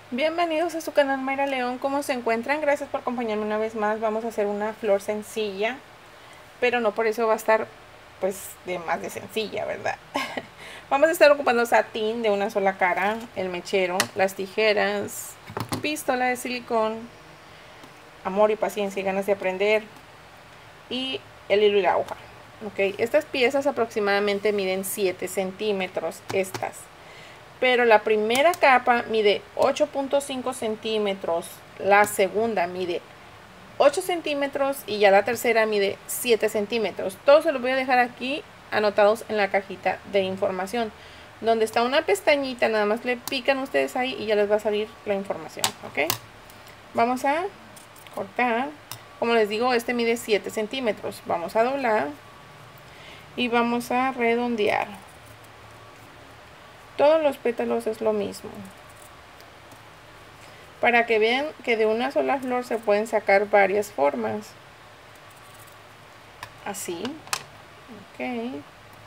Bienvenidos a su canal Mayra León. ¿Cómo se encuentran? Gracias por acompañarme una vez más. Vamos a hacer una flor sencilla, pero no por eso va a estar pues de más de sencilla, ¿verdad? Vamos a estar ocupando satín de una sola cara, el mechero, las tijeras, pistola de silicón, amor y paciencia y ganas de aprender, y el hilo y la aguja. Ok, estas piezas aproximadamente miden 7 centímetros estas. Pero la primera capa mide 8.5 centímetros, la segunda mide 8 centímetros y ya la tercera mide 7 centímetros. Todos se los voy a dejar aquí anotados en la cajita de información. Donde está una pestañita, nada más le pican ustedes ahí y ya les va a salir la información, ¿ok? Vamos a cortar. Como les digo, este mide 7 centímetros. Vamos a doblar y vamos a redondear. Todos los pétalos es lo mismo. Para que vean que de una sola flor se pueden sacar varias formas. Así. Ok.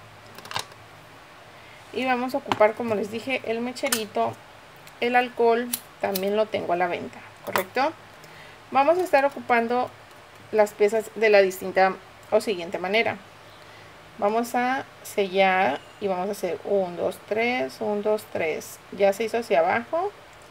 Y vamos a ocupar, como les dije, el mecherito. El alcohol también lo tengo a la venta, ¿correcto? Vamos a estar ocupando las piezas de la distinta o siguiente manera. Vamos a sellar y vamos a hacer 1, 2, 3, 1, 2, 3. Ya se hizo hacia abajo.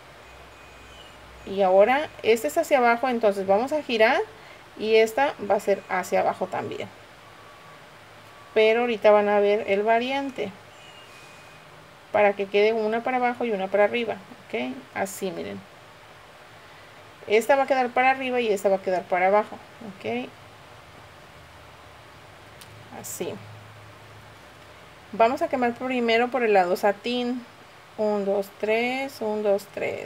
Y ahora este es hacia abajo, entonces vamos a girar y esta va a ser hacia abajo también. Pero ahorita van a ver el variante para que quede una para abajo y una para arriba, ok, así miren. Esta va a quedar para arriba y esta va a quedar para abajo, ok, así. Vamos a quemar primero por el lado satín. 1, 2, 3, 1, 2, 3.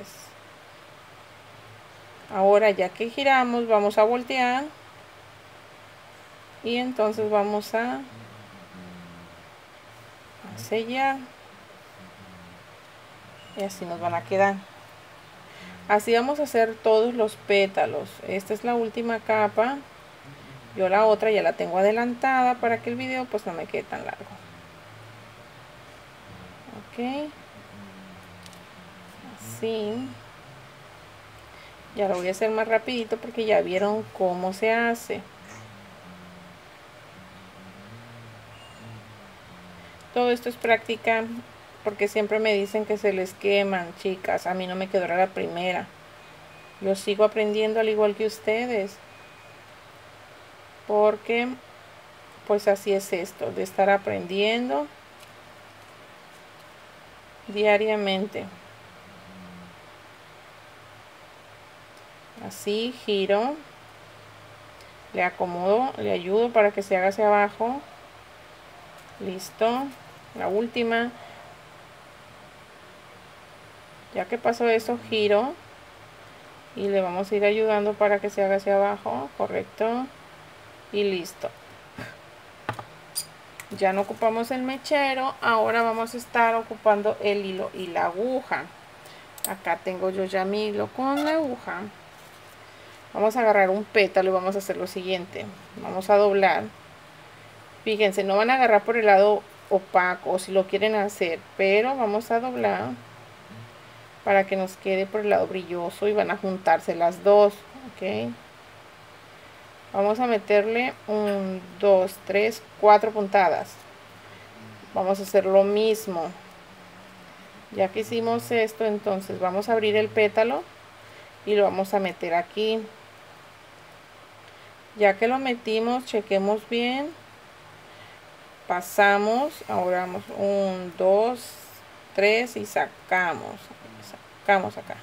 Ahora ya que giramos vamos a voltear y entonces vamos a sellar y así nos van a quedar. Así vamos a hacer todos los pétalos. Esta es la última capa. Yo la otra ya la tengo adelantada para que el video pues no me quede tan largo. Ok, así. Ya lo voy a hacer más rapidito porque ya vieron cómo se hace. Todo esto es práctica porque siempre me dicen que se les queman, chicas. A mí no me quedó la primera. Yo sigo aprendiendo al igual que ustedes. Porque pues así es esto, de estar aprendiendo diariamente. Así giro, le acomodo, le ayudo para que se haga hacia abajo. Listo, la última. Ya que pasó eso, giro y le vamos a ir ayudando para que se haga hacia abajo, correcto, y listo. Ya no ocupamos el mechero, ahora vamos a estar ocupando el hilo y la aguja. Acá tengo yo ya mi hilo con la aguja. Vamos a agarrar un pétalo y vamos a hacer lo siguiente. Vamos a doblar. Fíjense, no van a agarrar por el lado opaco si lo quieren hacer, pero vamos a doblar para que nos quede por el lado brilloso y van a juntarse las dos, ok. Vamos a meterle 1, 2, 3, 4 puntadas. Vamos a hacer lo mismo. Ya que hicimos esto, entonces vamos a abrir el pétalo y lo vamos a meter aquí. Ya que lo metimos, chequemos bien. Pasamos, ahora vamos 1, 2, 3 y sacamos acá.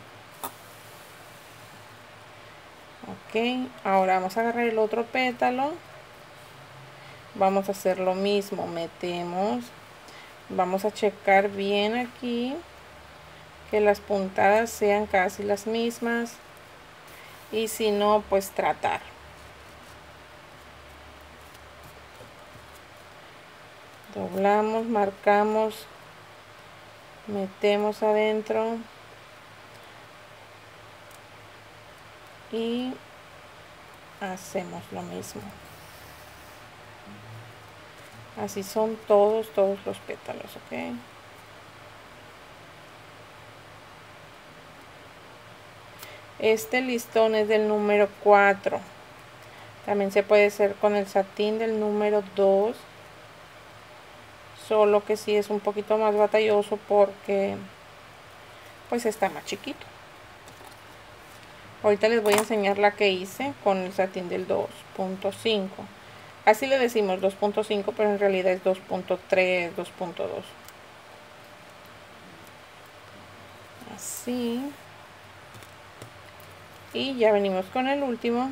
Ok, ahora vamos a agarrar el otro pétalo, vamos a hacer lo mismo, metemos, vamos a checar bien aquí que las puntadas sean casi las mismas y si no, pues tratar. Doblamos, marcamos, metemos adentro y hacemos lo mismo. Así son todos los pétalos, ok. Este listón es del número 4. También se puede hacer con el satín del número 2. Solo que sí es un poquito más batalloso porque pues está más chiquito. Ahorita les voy a enseñar la que hice con el satín del 2.5. Así le decimos 2.5, pero en realidad es 2.3, 2.2. Así. Y ya venimos con el último.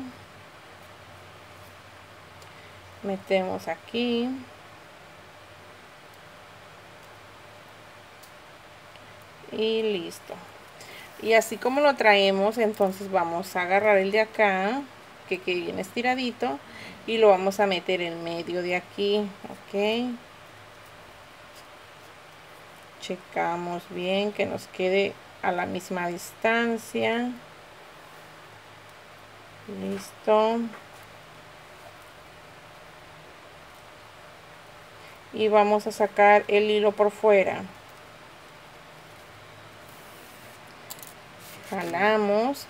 Metemos aquí. Y listo. Y así como lo traemos, entonces vamos a agarrar el de acá, que quede bien estiradito, y lo vamos a meter en medio de aquí, ok. Checamos bien que nos quede a la misma distancia. Listo. Y vamos a sacar el hilo por fuera. Jalamos.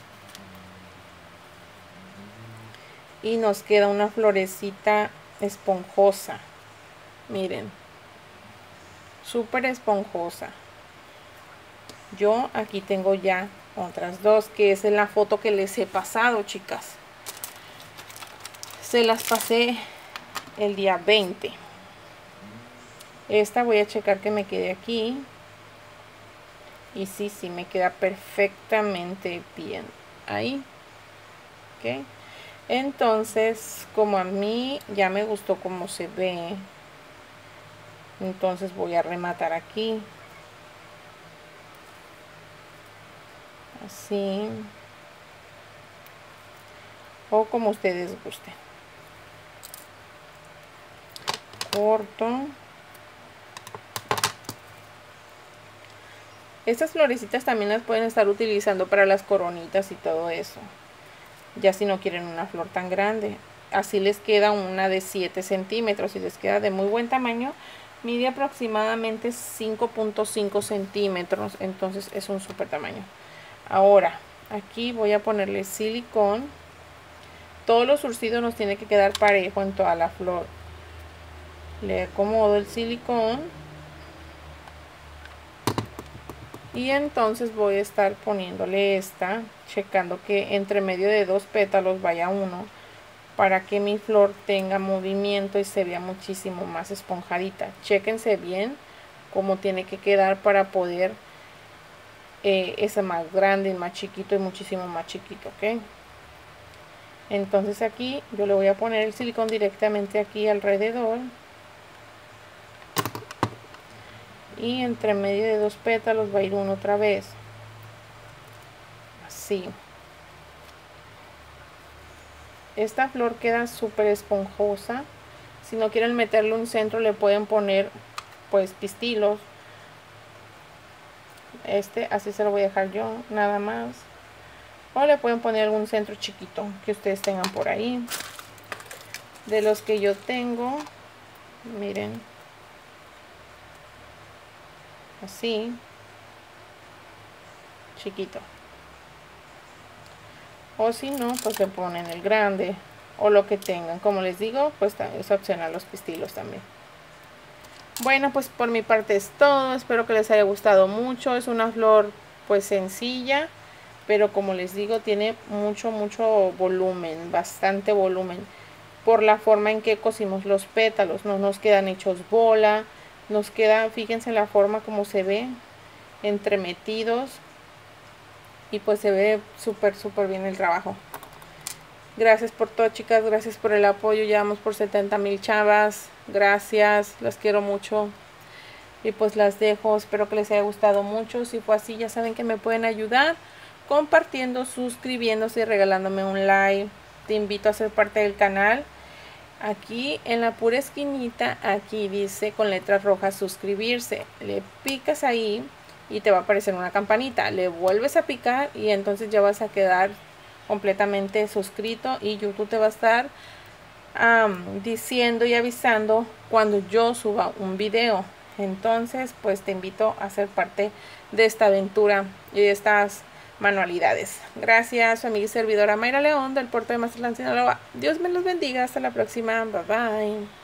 Y nos queda una florecita esponjosa. Miren. Súper esponjosa. Yo aquí tengo ya otras dos, que es en la foto que les he pasado, chicas. Se las pasé el día 20. Esta voy a checar que me quede aquí. Y sí, me queda perfectamente bien ahí. Ok. Entonces, como a mí ya me gustó cómo se ve, entonces voy a rematar aquí. Así. O como ustedes gusten. Corto. Estas florecitas también las pueden estar utilizando para las coronitas y todo eso. Ya si no quieren una flor tan grande. Así les queda una de 7 centímetros y les queda de muy buen tamaño. Mide aproximadamente 5.5 centímetros. Entonces es un súper tamaño. Ahora, aquí voy a ponerle silicón. Todos los surcidos nos tiene que quedar parejo en toda la flor. Le acomodo el silicón. Y entonces voy a estar poniéndole esta, checando que entre medio de 2 pétalos vaya uno, para que mi flor tenga movimiento y se vea muchísimo más esponjadita. Chéquense bien cómo tiene que quedar para poder ese más grande y más chiquito y muchísimo más chiquito, ¿ok? Entonces aquí yo le voy a poner el silicón directamente aquí alrededor. Y entre medio de 2 pétalos va a ir uno otra vez. Así. Esta flor queda súper esponjosa. Si no quieren meterle un centro, le pueden poner pues pistilos. Así se lo voy a dejar yo, nada más. O le pueden poner algún centro chiquito que ustedes tengan por ahí. De los que yo tengo, miren. Así. Chiquito. O si no, pues le ponen el grande. O lo que tengan. Como les digo, pues es opcional los pistilos también. Bueno, pues por mi parte es todo. Espero que les haya gustado mucho. Es una flor pues sencilla, pero como les digo, tiene mucho volumen, bastante volumen, por la forma en que cosimos los pétalos. No nos quedan hechos bola, nos queda, fíjense la forma como se ve, entremetidos, y pues se ve súper bien el trabajo. Gracias por todo, chicas, gracias por el apoyo. Ya vamos por 70,000 chavas. Gracias, las quiero mucho. Y pues las dejo, espero que les haya gustado mucho. Si fue así, ya saben que me pueden ayudar compartiendo, suscribiéndose y regalándome un like. Te invito a ser parte del canal. Aquí en la pura esquinita, aquí dice con letras rojas suscribirse. Le picas ahí y te va a aparecer una campanita. Le vuelves a picar y entonces ya vas a quedar completamente suscrito, y YouTube te va a estar diciendo y avisando cuando yo suba un video. Entonces pues te invito a ser parte de esta aventura y de estas manualidades. Gracias, su amiga y servidora Mayra León del puerto de Mazatlán, Sinaloa. Dios me los bendiga. Hasta la próxima. Bye bye.